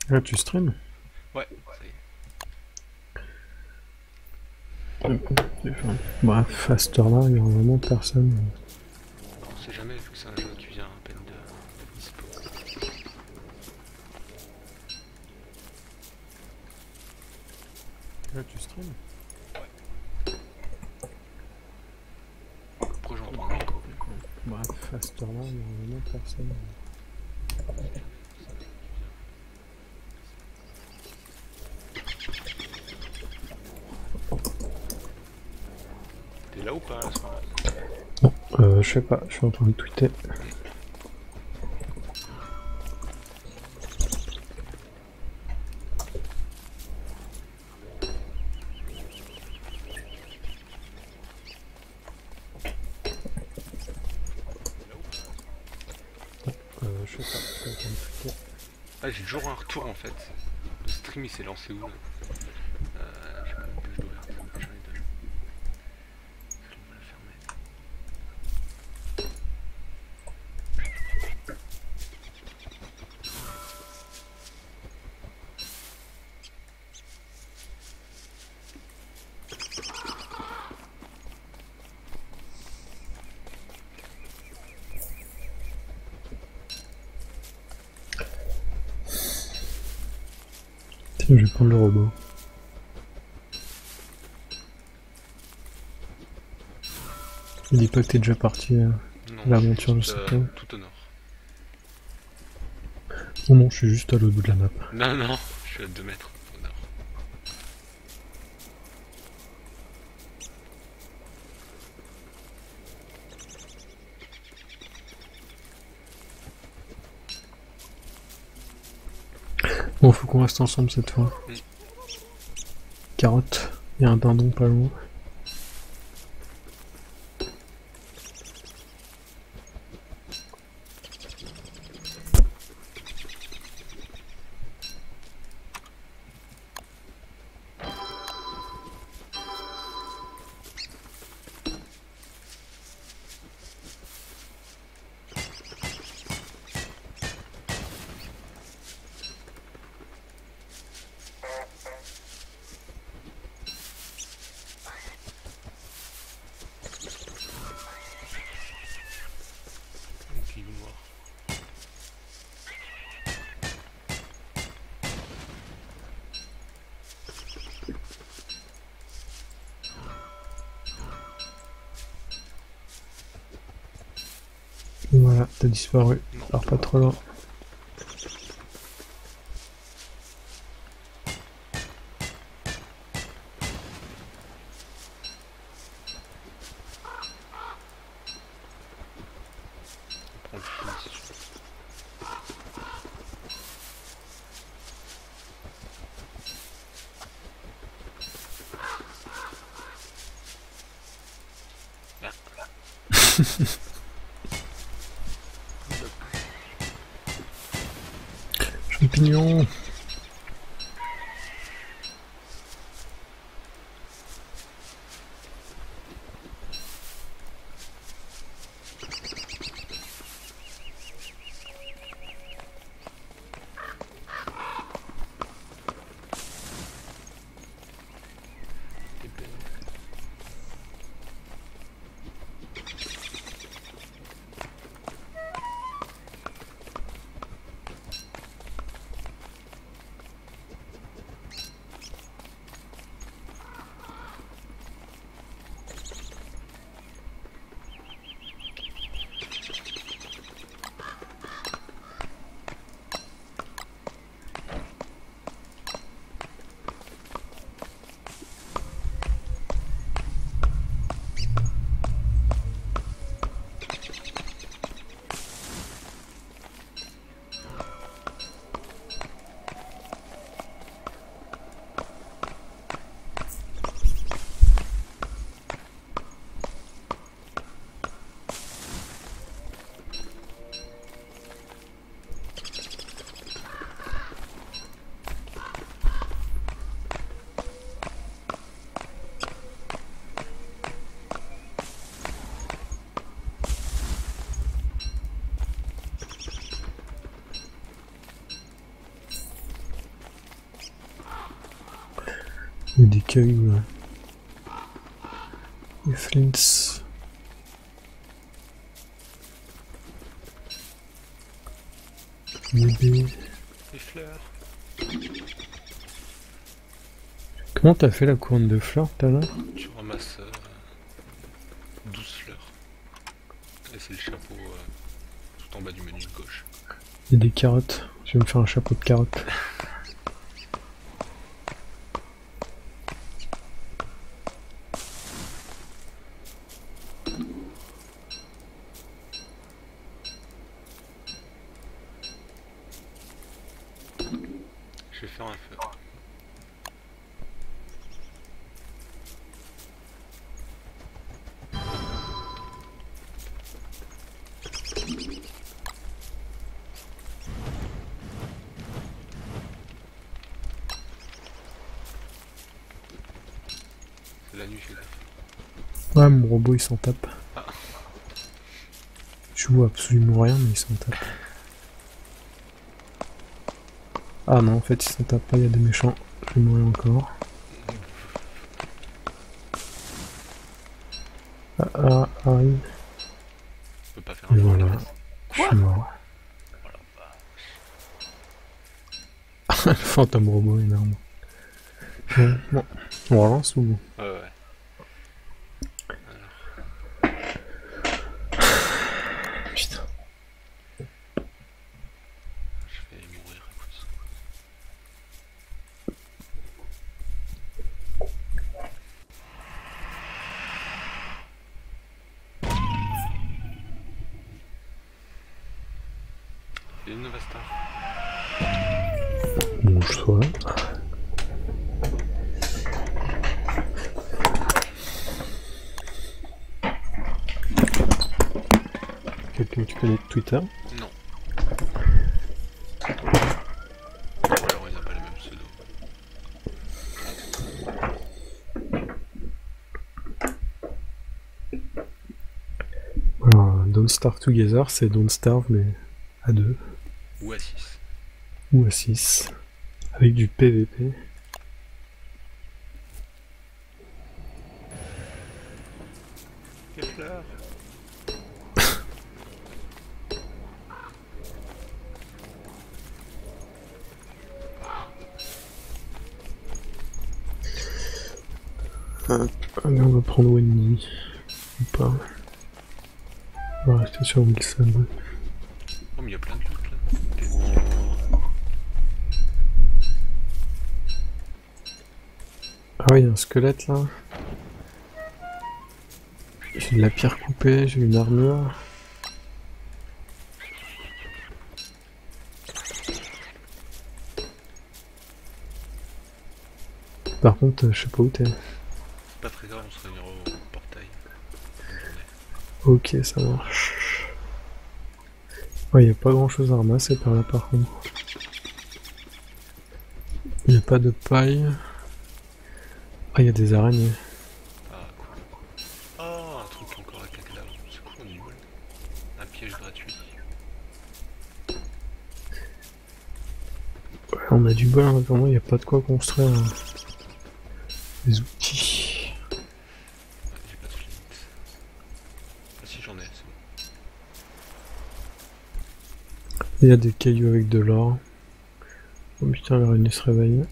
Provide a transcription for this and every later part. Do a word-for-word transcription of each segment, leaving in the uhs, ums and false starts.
Là, tu stream? Ouais, ça y est. Bref, à cette heure-là, il y aura vraiment personne. Bah, on sait jamais vu que c'est un jeu qui vient à peine de d'être dispo. Là, tu stream? Ouais. Pourquoi j'entends un écho? Bref, à cette heure-là, il y aura vraiment personne. On sait jamais vu que c'est un jeu qui vient dispo. T'es là ou pas à ce moment-là? Non, euh, je sais pas, je suis en train de tweeter. Euh, je sais pas, je suis en train de tweeter. Ah, j'ai toujours un retour en fait. Le stream il s'est lancé où là? Euh, j'ai pas la page d'ouverte. J'en ai deux. Je vais le fermer. Tiens, je vais prendre le robot. Il dit pas que t'es déjà parti à Non, je suis l'aventure de juste euh, Satan. tout au nord. Non, non, je suis juste à l'autre bout de la map. Non, non, je suis à deux mètres au nord. Bon, faut qu'on reste ensemble cette fois. Mm. Carotte, il y a un dindon pas loin. Donc il est noir. Voilà, t'as disparu. Non. Alors pas trop loin. On prend le fil si tu veux. Champignon. T'es belle. Il y a des cailloux là. Des flints. Bébé. Les fleurs. Comment t'as fait la couronne de fleurs tout à l'heure? Tu ramasses euh, douze fleurs. Et c'est le chapeau euh, tout en bas du menu de gauche. Il y a des carottes. Je vais me faire un chapeau de carottes. Je vais faire un feu. C'est la nuit, fais gaffe. Ouais, mon robot il s'en tape. Ah. Je vois absolument rien, mais il s'en tape. Ah non, en fait, il s'en tape pas, il y a des méchants. Je vais mourir encore. Ah, ah, arrive. Je peux pas faire Et un feu. voilà. Je suis mort. Le fantôme robot énorme. Bon, bon. On relance ou... Ouais, ouais. Putain. Je vais mourir, écoute. Il y a une Nova Star. Bon, je sois. Quelqu'un qui connaît Twitter? Non. Ou alors il n'a pas les mêmes pseudos. Alors, Don't Starve Together, c'est Don't Starve, mais à deux. Ou à six. Ou à six. Avec du P V P. Les fleurs. Allez, on va prendre Wendy. Ou pas. On va rester sur Wilson. Oh, mais il y a plein de loot là. Des livres. Ah oui, il y a un squelette là. J'ai de la pierre coupée, j'ai une armure. Par contre, euh, je sais pas où t'es. Pas très grave, on se réunira au portail. Ok, ça marche. Ouais, y a pas grand chose à ramasser par là par contre. Y a pas de paille. Ah, y a des araignées. Ah, cool. Ah, un truc encore avec un cadavre. C'est cool, on est nul. Un piège gratuit. Ouais, on a du bol, hein, vraiment, y a pas de quoi construire hein. Des outils. Ah, j'ai pas de flint. Ah si, j'en ai, c'est bon. Il y a des cailloux avec de l'or. Oh putain, l'araignée se réveille.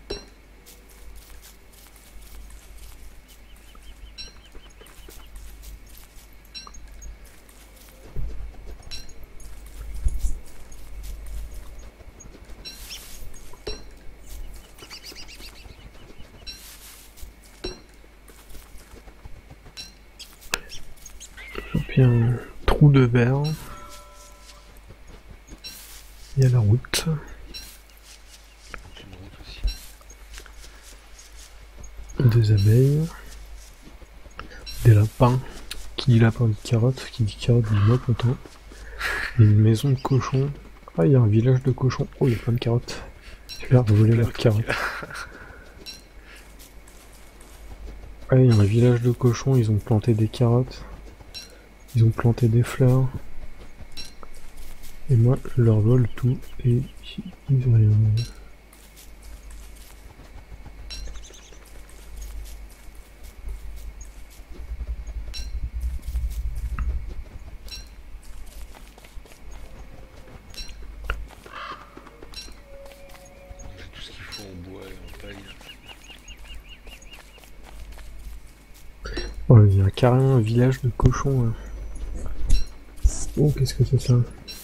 Et puis un trou de verre. Il y a la route. C'est une route aussi. Des abeilles. Des lapins. Qui dit lapin dit carotte. Qui dit carotte dit moi content. Une maison de cochons. Ah, il y a un village de cochons. Oh, il y a plein de carottes. Je vais leur voler leurs carottes. Ah, il y a un village de cochons. Ils ont planté des carottes. Ils ont planté des fleurs. Et moi, je leur vole tout. Et ils ont rien. Oh, il y a carrément un village de cochons. Là. Oh, qu'est-ce que c'est ça?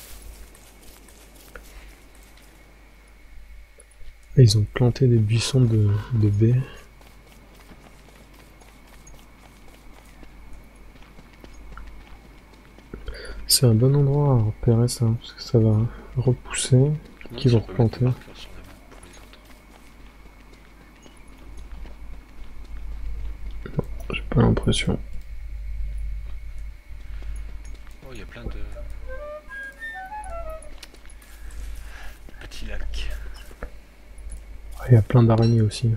Ils ont planté des buissons de, de baies. C'est un bon endroit à repérer ça, parce que ça va repousser, qu'ils vont replanter. J'ai pas l'impression. Oh, il y a plein de petits lacs. Il y a plein d'araignées aussi.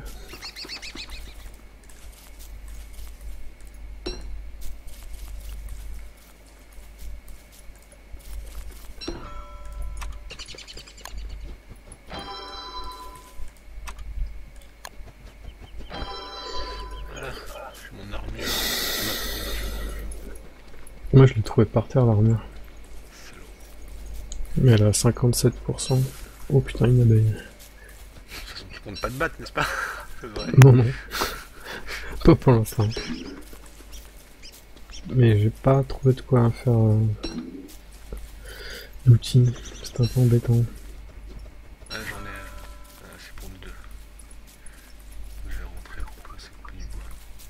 Moi je l'ai trouvé par terre l'armure. Mais elle a cinquante-sept pour cent. Oh putain, une abeille. De toute façon, tu comptes pas te battre, n'est-ce pas? Non, non. Pas pour l'instant. Mais j'ai pas trouvé de quoi faire euh, l'outil. C'est un peu embêtant. Ah, j'en ai. Euh, c'est pour nous deux. Je vais rentrer pour commencer à couper du bois.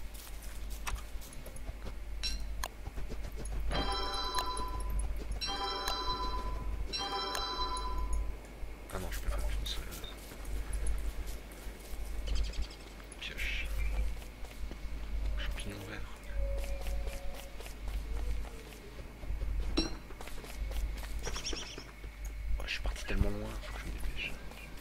Ah non, je peux faire qu'une seule pioche. Champignon vert. Oh, je suis parti tellement loin, faut que je me dépêche.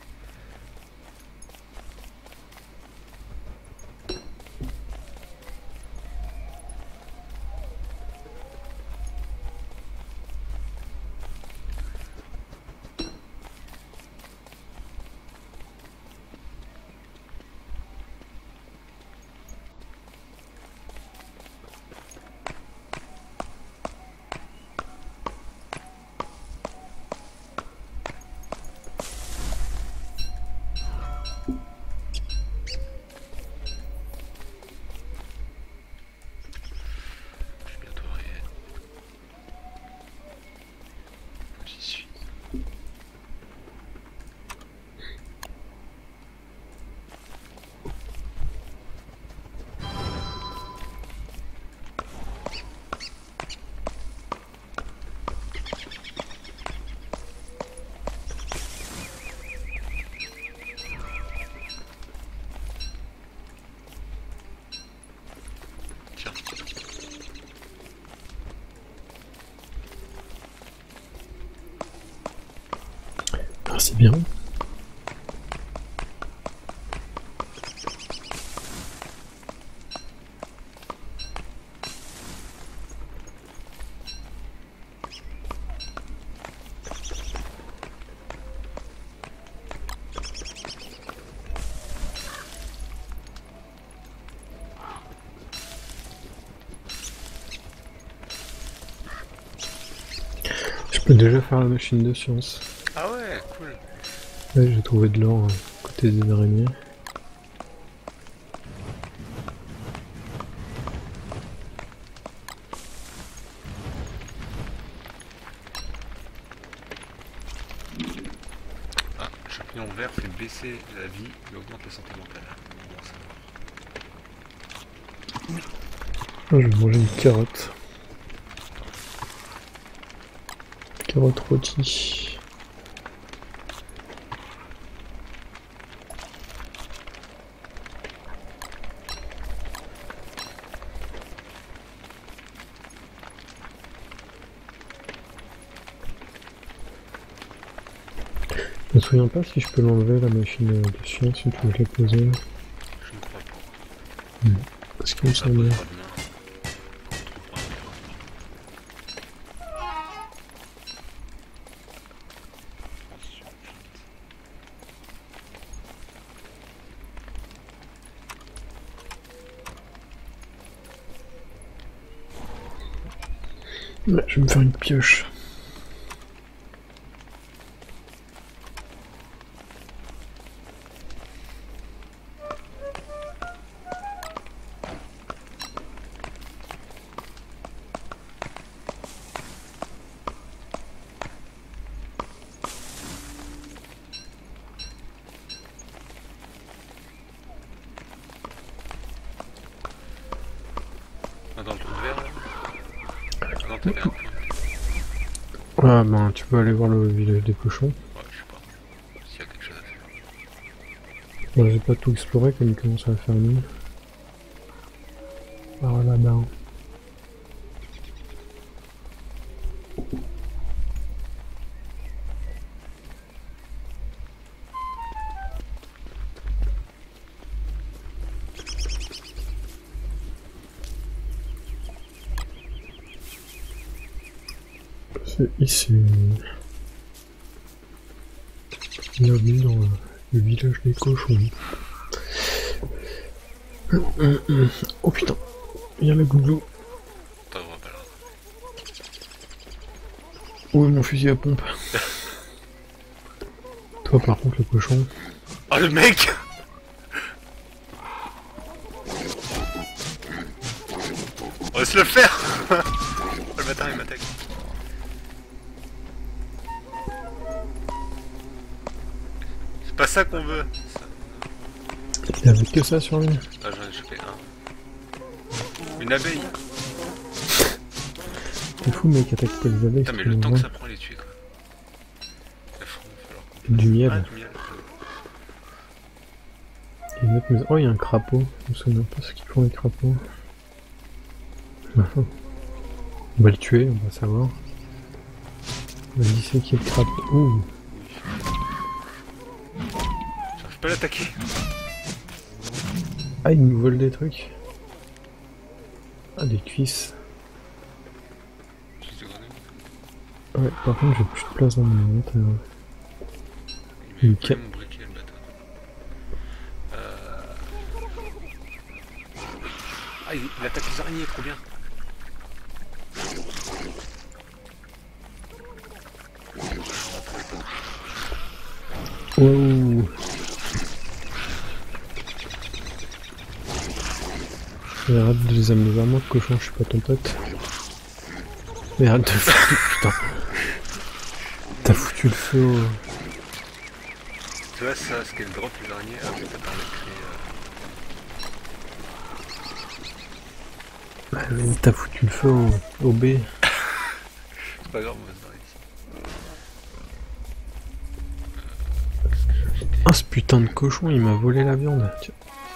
Ah, c'est bien. Je peux déjà faire la machine de science. Ah ouais, cool. Ouais, j'ai trouvé de l'or à côté des araignées. Ah, le champignon vert fait baisser la vie et augmente la santé mentale. Bon, ça Ah, je vais manger une carotte. Carotte rôtie. Je me souviens pas si je peux l'enlever la machine de science si tu veux la poser. Je ne crois pas. Mmh. Parce qu'il me Ça semble. posera demain. Bah, je vais me faire une pioche. t'as l'air un peu. Ah ben tu peux aller voir le village des cochons. Ouais, je sais pas. S'il y a quelque chose à faire. Bon, j'ai pas tout exploré comme il commence à faire nuit. Par là-bas. C'est ici. Bienvenue dans le village des cochons. Oh putain, il y a le glouglou. T'en vois pas là. Où est mon fusil à pompe? Toi par contre le cochon. Oh le mec! On va se le faire! Oh, le bâtard il m'attaque. C'est pas ça qu'on veut. Ça. Il avait que ça sur lui. Ah j'en ai chopé un. Une abeille. C'est fou mec, attaque pas les abeilles. Putain mais le temps que ça prend à les tuer quoi. Il faut falloir qu'on... Du miel. Ah, du miel. Et une autre maison. Oh il y a un crapaud. Je me souviens pas ce qu'ils font les crapauds. On va le tuer, on va savoir. On va disséquer le crapaud. Ouh. J'arrive pas à l'attaquer. Ah il nous vole des trucs. Ah des cuisses. Juste de grenouilles. Ouais par contre j'ai plus de place dans mon inventaire. Il m'a Ok. volé mon briquet le bâtard. Euh... Ah il, il attaque les araignées, trop bien. Wow. Et arrête de les amener vers moi, cochon, je suis pas ton pote. Mais arrête de foutre, putain. T'as foutu le feu au... Tu vois ça, ce qu'elle drop les araignées, ah oui ça permet de créer... Euh... Bah, t'as foutu le feu au, au B. C'est pas grave, on va se barrer ici. Euh... Qu'est-ce que j'ai acheté? Ah ce putain de cochon, il m'a volé la viande. Tiens.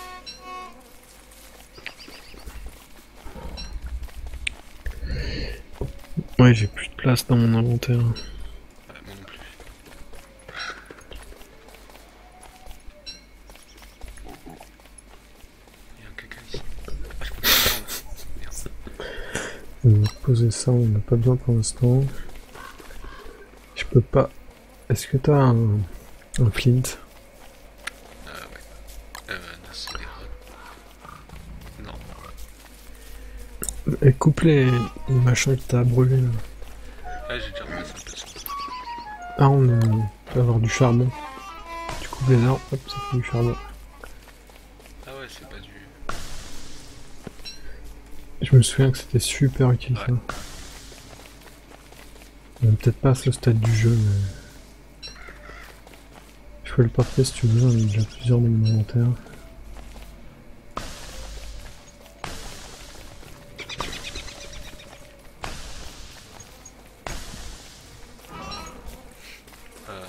Ouais, j'ai plus de place dans mon inventaire. Ouais, moi non plus. Il y a un caca ici. Ah, je peux pas le prendre. Merde. On va poser ça, on n'a pas besoin pour l'instant. Je peux pas... Est-ce que t'as un... un flint? Euh, ouais. Euh, non, c'est des rods. Non. Et coupe les, les machins que t'as brûlés là. Ah, j'ai déjà ramassé un peu de son. Ah, on a- on peut avoir du charbon. Tu coupes les arbres, hop, ça fait du charbon. Ah ouais, c'est pas du... Je me souviens que c'était super utile ça. Ouais. On est peut-être pas à ce stade du jeu, mais... Je peux le porter si tu veux, il y en a déjà plusieurs dans mon inventaire. Euh...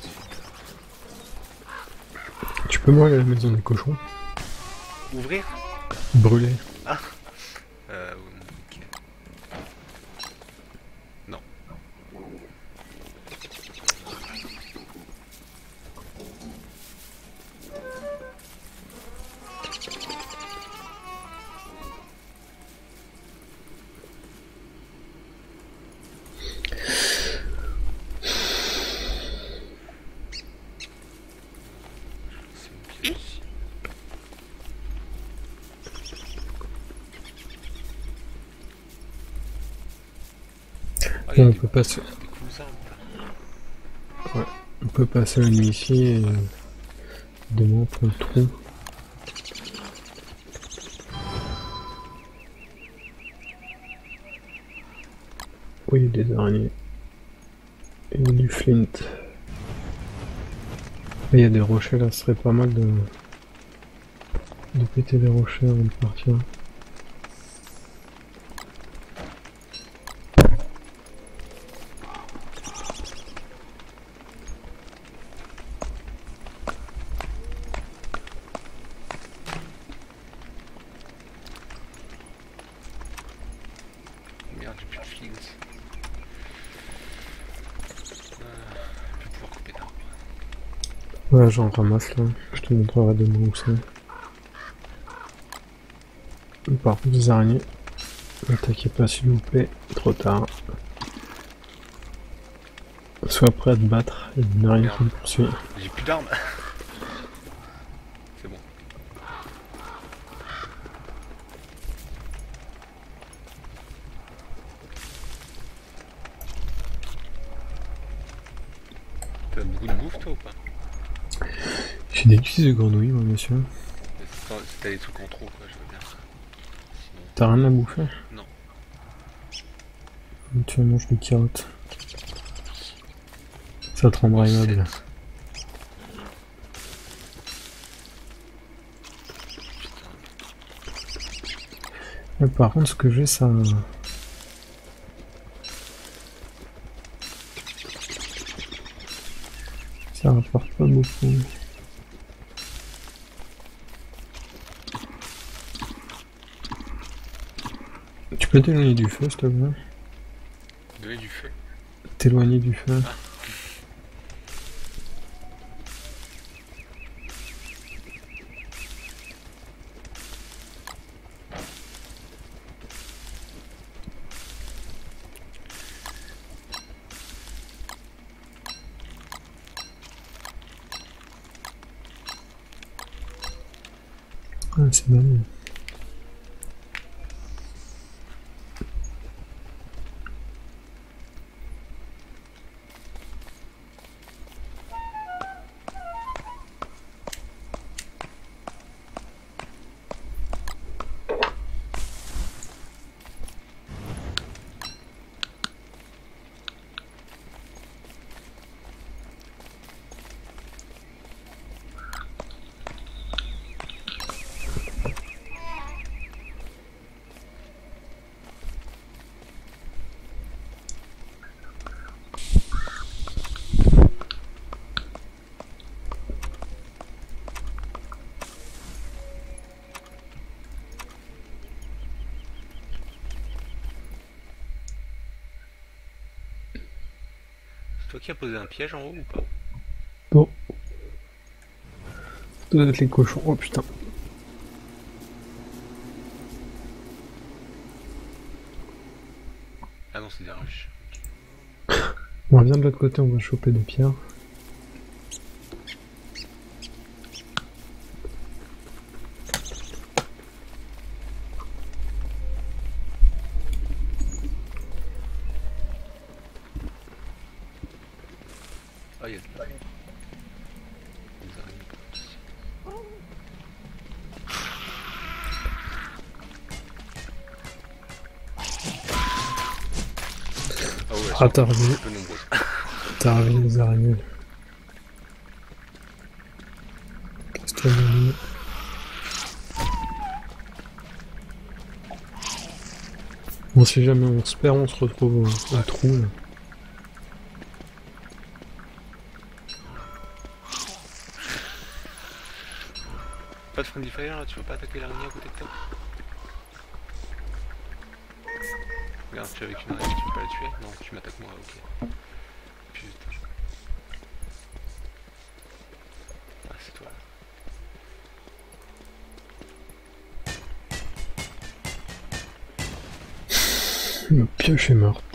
Tu peux brûler la maison des cochons? Ouvrir? Brûler. Ah Euh... Ok. Non. C'est une pièce ici. Ah, il y a On des- peut passer... des cousins, putain. Ouais. On peut passer la nuit ici et... Demain on prend le trou. Oui, il y a des araignées. Et il y a du flint. Et il y a des rochers là, ce serait pas mal de... de péter les rochers avant de partir. Ouais, j'en ramasse là. Je te montrerai demain où c'est. Par contre, des araignées. N'attaquez pas s'il vous plaît, trop tard. Sois prêt à te battre, il n'y a rien qui me poursuit. J'ai plus d'armes. C'est bon. T'as beaucoup de bouffe toi ou pas? J'ai des cuisses de grenouilles, moi, monsieur. T'as des trucs en trop, quoi, je veux bien. T'as rien à bouffer? Non. Tu manges des carottes. Ça te rendra aimable. Ouais, par contre, ce que j'ai, ça... Ça rapporte pas beaucoup. Tu peux t'éloigner du feu, s'il te plaît? Donner du feu. T'éloigner du feu. Ah. Ah, c'est bien. Toi qui as posé un piège en haut ou pas? Bon. Ça doit être les cochons. Oh putain. Ah non, c'est des ruches. On revient de l'autre côté, on va choper des pierres. Ah, il y a de la... des araignées par ici. Ah ouais, Ah, t'as revu. un peu nombreuses. T'as revu les araignées. Qu'est-ce qu'il y a de... Bon, si jamais on se perd, on se retrouve au, au trou. Là. Pas de friendly fire là, tu veux pas attaquer l'araignée à côté de toi? Regarde, tu es avec une araignée, tu peux pas la tuer? Non, tu m'attaques moi, ok. Putain. Ah, c'est toi là. Ma pioche est morte.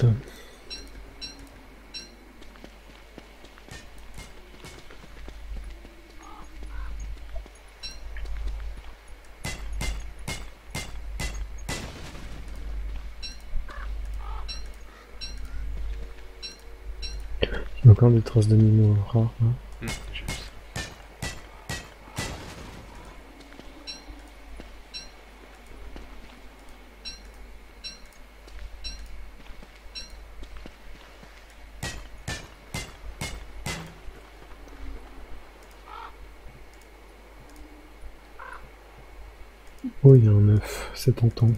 Il y a encore des traces d'animaux rares. Hein. Hum, j'ai vu ça. Oh, il y a un œuf, c'est tentant.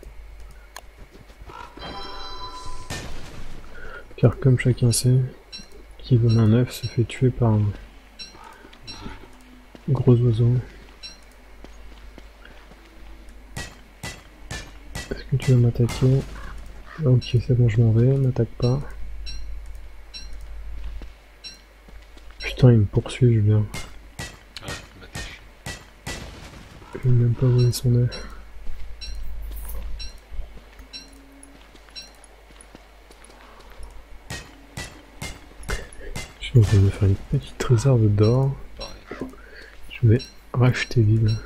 Car comme chacun sait, qui vole un œuf se fait tuer par un gros oiseau. Est-ce que tu veux m'attaquer? Ok, c'est bon, je m'en vais, m'attaque pas. Putain, il me poursuit, je viens. vais même pas voler son œuf. Je suis en train de faire une petite réserve d'or. Pareil. Je vais racheter vide.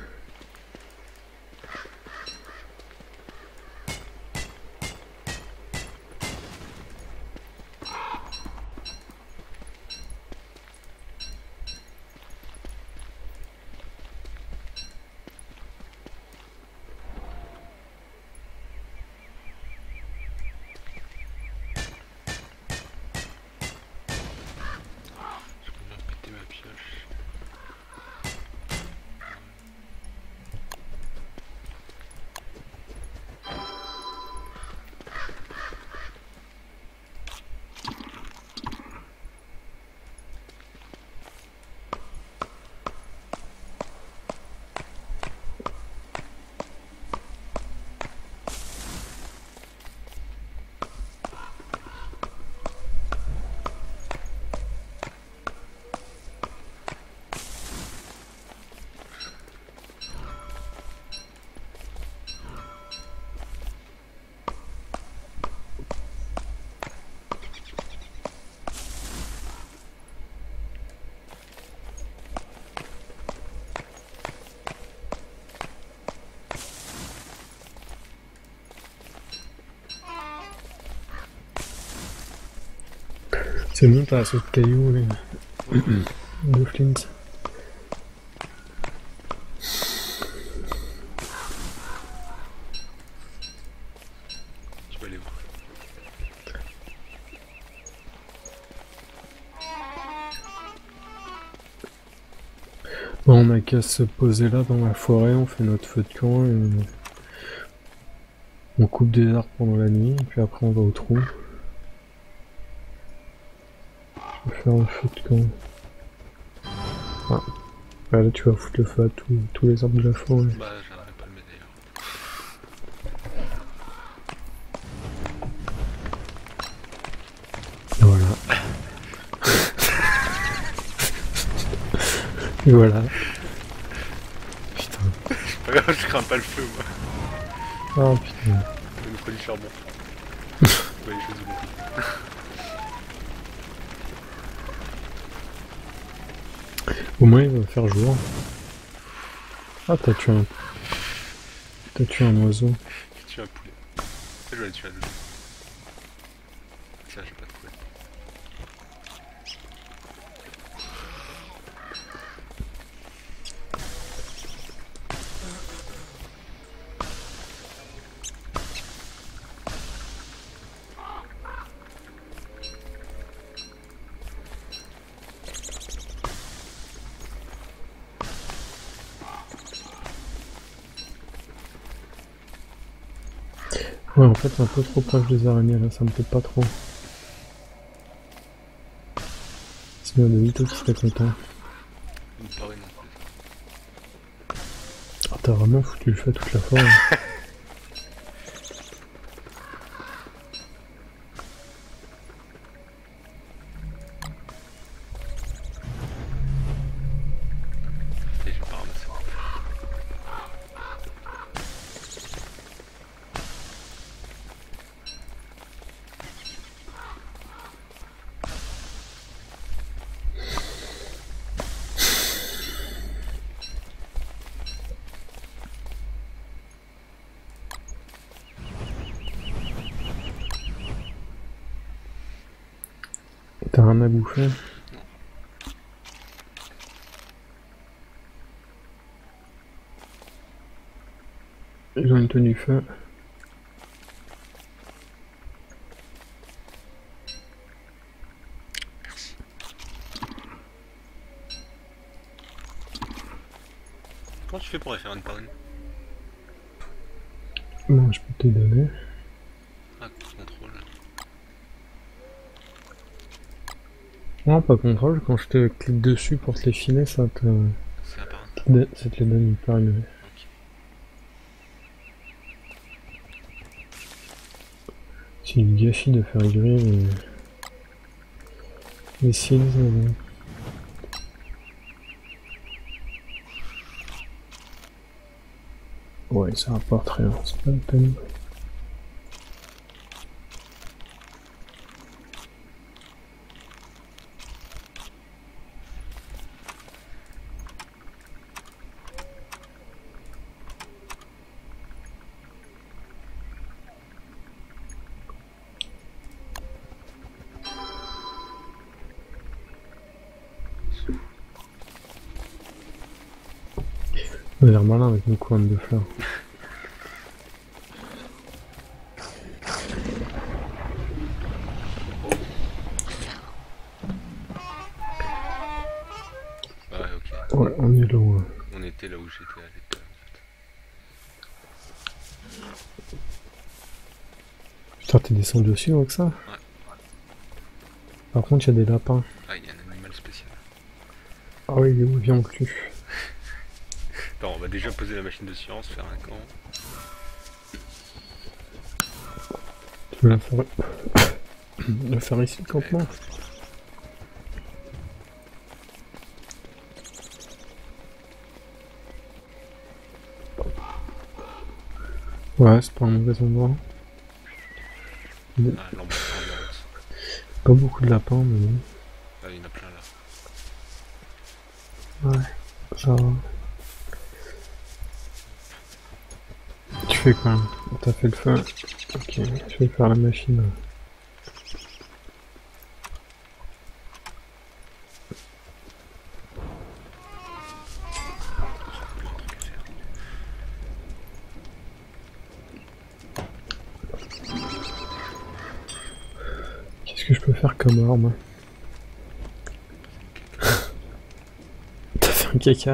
C'est bon, t'as assez de cailloux et de flint. Tu vas aller où? Bon, on a qu'à se poser là dans la forêt, on fait notre feu de camp et on, on coupe des arbres pendant la nuit, et puis après on va au trou. Je vais faire un feu de camp. Ah. Bah là tu vas foutre le feu à tous, tous les arbres de la forêt. Bah j'arriverai pas à le mettre d'ailleurs. Voilà. Et voilà. Putain. C'est pas grave, je crains pas le feu moi. Oh putain. Il me faut du charbon. Ouais, les choses du bon. Au moins il va faire jour. Ah t'as tué un... T'as tué un oiseau. J'ai tué un poulet. Ça je vais aller tuer un loup. Ça j'ai pas de poulet. Ouais en fait c'est un peu trop proche des araignées là, ça me plaît pas trop. Sinon il y en a Vito qui serait content. Il me paraît non plus. Ah t'as vraiment foutu le feu à toute la forêt. Et je vais pas ramasser. T'as rien à bouffer? Ils ont une tenue feu. Comment tu fais pour aller faire une par une? Non, je peux te donner. Ah, contrôle. Non, pas contrôle, quand je te clique dessus pour te les filer, ça te, C'est apparent. ça te les donne hyper élevés. Ok. C'est du gâchis de faire durer les, les seals, mais bon. Ouais, ça rapporte rien, c'est pas la peine. On a l'air malin avec nos couronnes de fleurs. Ouais, ok. Ouais, on est loin. On était là où j'étais allé tout à l'heure, en fait. Putain, t'es descendu aussi avec ça? Ouais. Par contre, il y a des lapins. Ah, il y a un animal spécial. Ah oui, il est où? Viens, on tue. Attends, on va déjà poser la machine de science, faire un camp. Tu veux la faire... la faire ici, le campement? Ouais, c'est pas un mauvais endroit. Ah, l'ambiance, l'ambiance. Pas beaucoup de lapins, mais bon. Ah, il y en a plein là. Ouais, ça va. Tu fais quoi? T'as fait le feu? Ok, je vais faire la machine. Qu'est-ce que je peux faire comme arme? T'as fait un caca?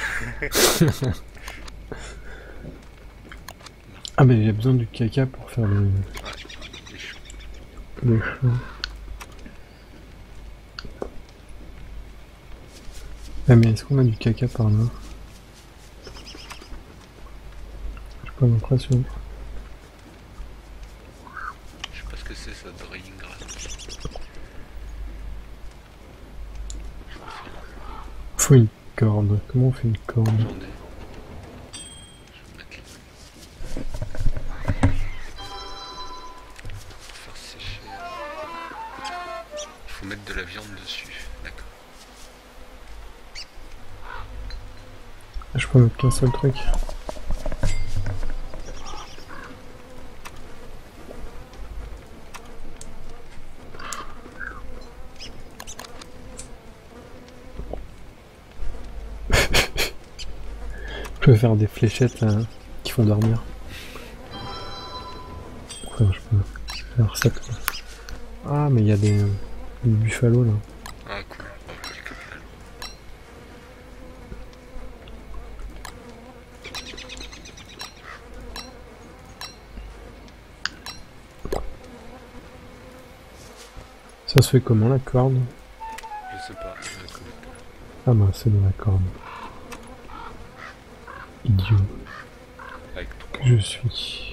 Ah mais j'ai besoin du caca pour faire le... le chou. Ah mais est-ce qu'on a du caca par là? J'ai pas l'impression. Je sais pas ce que c'est ça, drying grass. Faut une corde. Comment on fait une corde? J'en ai. Je vais mettre là. Pour faire sécher. Il faut mettre de la viande dessus. D'accord. Je peux mettre qu'un seul truc. Je peux faire des fléchettes euh, qui font dormir. Enfin, je peux faire ça. Ah mais il y a des, des buffalo là. Ah cool. Oh, j'ai capté la Ça se fait comment la corde? Je sais pas. Je vais connecter. Ah bah c'est de la corde. Idiot Avec que je suis.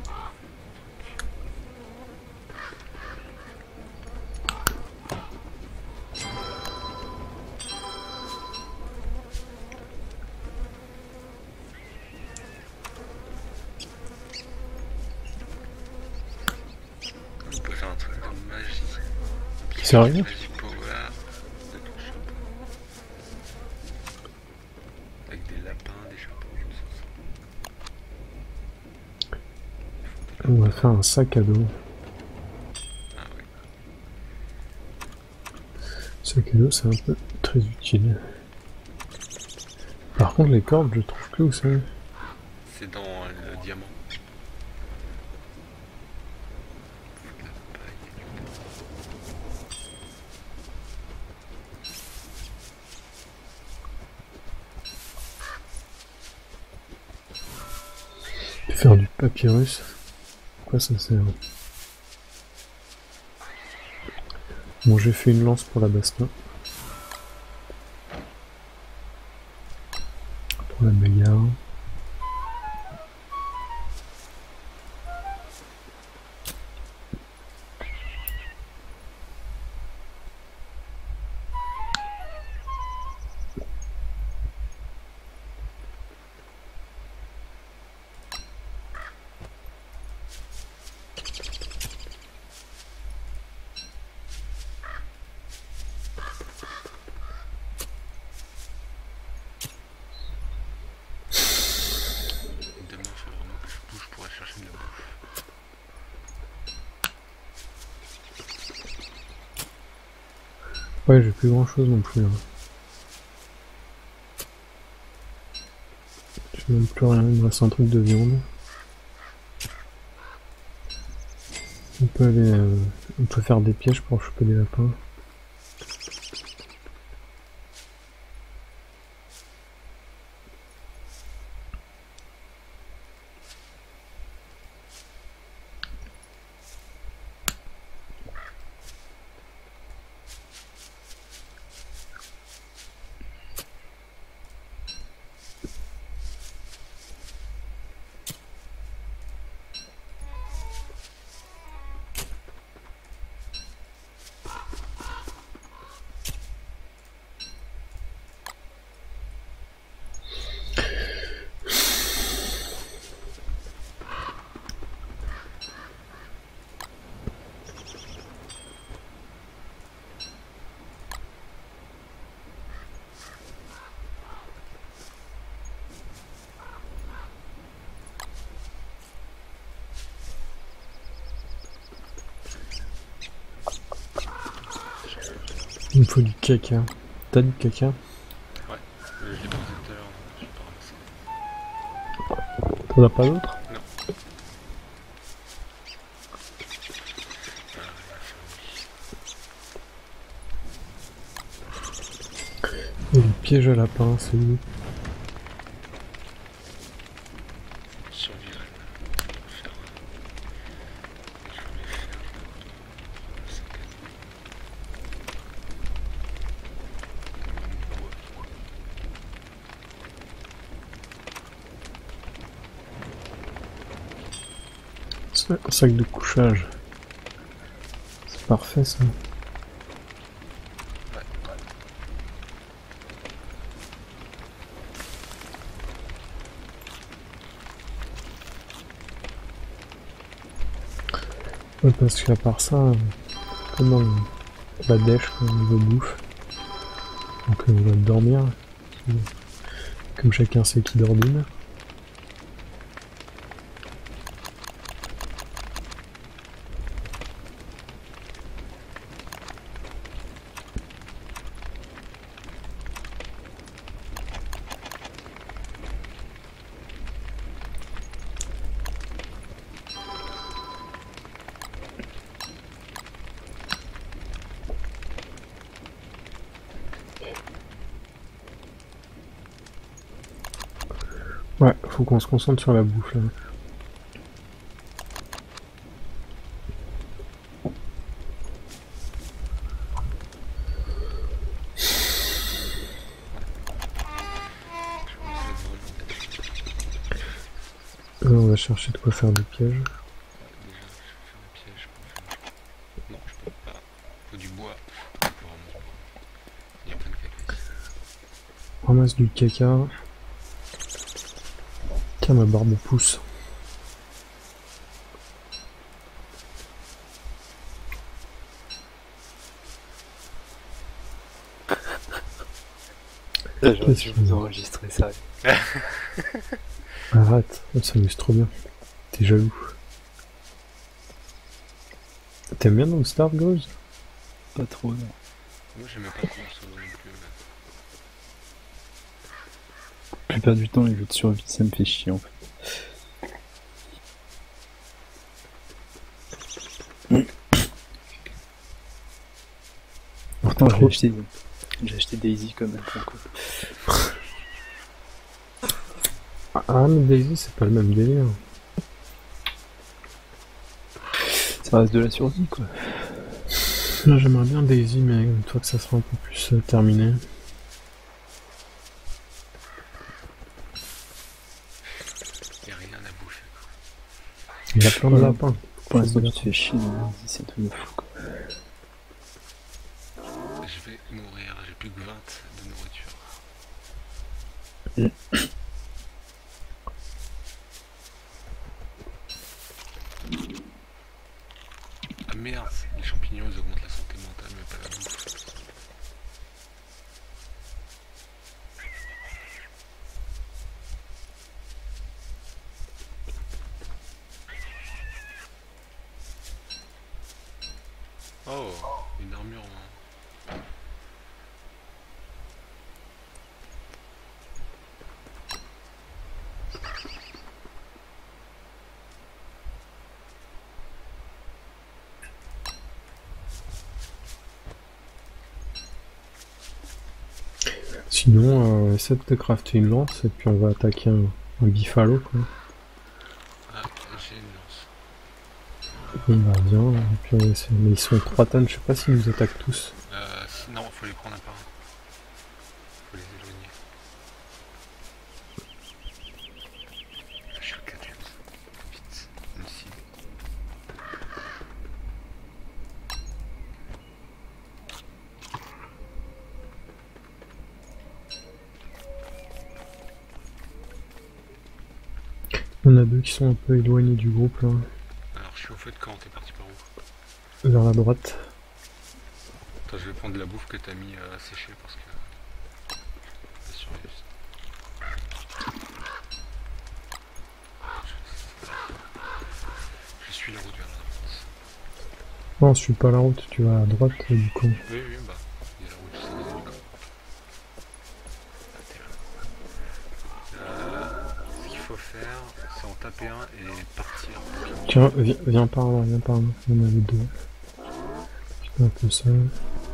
On peut faire un truc de magie. Sérieux? Magie power. Avec des lapins, des chapeaux. On va faire un sac à dos. Ah ouais. Sac à dos c'est un peu très utile. Par contre les cordes je trouve plus où c'est. C'est dans le diamant. Faire du papyrus. Pourquoi ça sert? Bon j'ai fait une lance pour la baston. Pour la bagarre. Ouais, j'ai plus grand chose non plus. Hein. J'ai même plus rien, il me reste un truc de viande. On peut aller, euh, on peut faire des pièges pour choper des lapins. Il me faut du caca. T'as du caca? Ouais, euh, je l'ai posé tout à l'heure, je vais pas ramasser. T'en as pas d'autres? Non. Et le piège à lapin, c'est où? Sur Viren. Faire un... Je voulais faire un sac à dos. Un bois. C'est un sac de couchage. C'est parfait ça. Ouais, ouais. Ouais, parce qu'à part ça, euh, comment on va dèche quand on veut bouffe. Donc euh, on va dormir. Comme chacun sait qui dort d'une. Ouais, faut qu'on se concentre sur la bouffe là. Je vais Là, on va chercher de quoi faire des pièges. déjà, je vais faire un piège pour faire... Non, je peux pas. Faut du bois. Faut vraiment du bois. Il y a plein de caca ici. Ramasse du caca. Tiens, ma barbe pousse. J'aurais dû vous enregistrer ça. Arrête, on s'amuse trop bien. T'es jaloux. T'aimes bien donc Star Wars? Pas trop, non. Moi j'aimais pas trop solo non plus. La plupart du temps, les jeux de survie, ça me fait chier en fait. Pourtant, j'ai acheté, j'ai acheté Daisy comme un con, quoi. Ah, mais Daisy, c'est pas le même délire. Ça reste de la survie, quoi. Là, j'aimerais bien Daisy, mais une fois que ça sera un peu plus euh, terminé. Y'a rien à bouffer. Il y a plein de Ouais. lapins. Pour l'instant, tu te fais chier, mais c'est un truc de fou, quoi. Je vais mourir, j'ai plus que vingt de nourriture. Ah merde, les champignons ils augmentent la santé mentale mais pas la bouffe. Oh, une armure en... Sinon, euh, essaie de te crafter une lance et puis on va attaquer un, un bifalo quoi. Ah, j'ai une lance. On va bien, et puis on va essayer. Mais ils sont trois tonnes, je sais pas s'ils nous attaquent tous. Euh, si- non, faut les prendre un par un. Faut les éloigner. Je suis le quatorze. Vite, une cible. Il y en a deux qui sont un peu éloignés du groupe là, Alors, je suis au feu de camp, t'es parti par où? vers la droite. Attends, je vais prendre de la bouffe que t'as mis euh, à sécher parce que. Pas surveiller ça. Je suis la route vers la droite. Non, je suis pas la route, tu vas à droite du coup. Oui, oui, bah. Il y a la route, c'est les hélicos. Ah, t'es là. Euh, ce qu'il faut faire, c'est en taper un et partir. Tiens, viens, viens par là, viens par là. Il y en avait deux. J'étais un peu seul.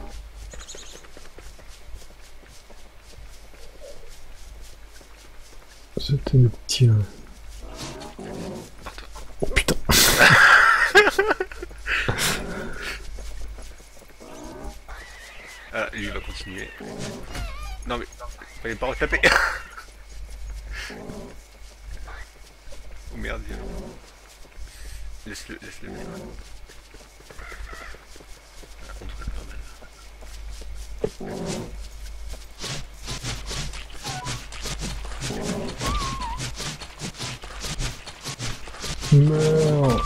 C'était le petit là. Par-toi. Oh putain. Ah, lui il va continuer. Non mais, fallait pas retaper. Oh merde, il y a- laisse-le, laisse-le. Ah, on devrait pas mal. Meurs.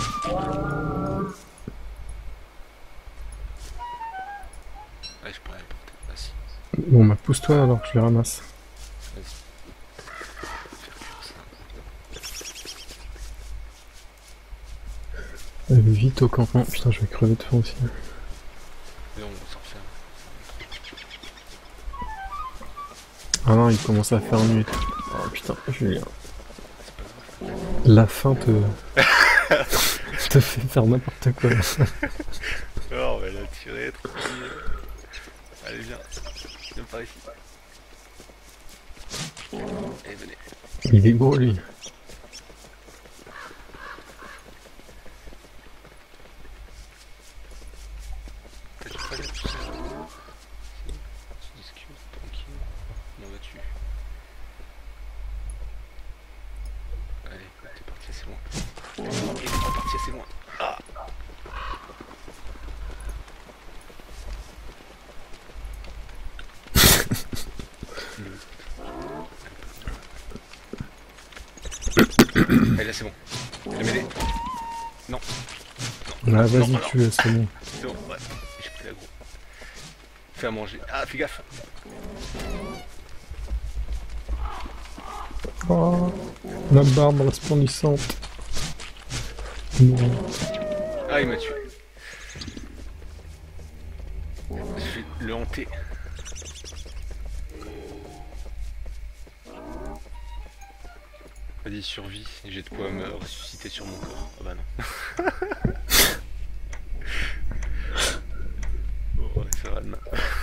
Ah, je peux rien porter. Ah si, Bon bah pousse-toi alors que je les ramasse. vas-y. Faire cuire ça. Allez vite au campement. Putain, je vais crever de faim aussi. Et on s'en referme. Ah non, il commence à faire nuit. Oh putain, Julien. C'est pas grave. La faim te... te fait faire n'importe quoi. Alors, on va la tirer, tranquille. Allez, viens. Viens par ici. Allez, venez. Il est gros lui. T'as pas l'air tout seul. Si. Tu discutes, tranquille. M'en vas-tu? Allez, t'es parti assez loin. Il est pas parti assez loin. Ah. Allez, là c'est bon. Je vais m'aider. Non. Non. Ah Non, vas-y, alors. tu es, c'est bon. C'est bon, ouais. J'ai pris la gros. Fais à manger. Ah, fais gaffe. Oh, la barbe resplendissante. Non. Ah, il m'a tué. Je vais le hanter. Vas-y, survie, et j'ai de quoi me ressusciter sur mon corps. Ah bah non. Oh, ça va demain.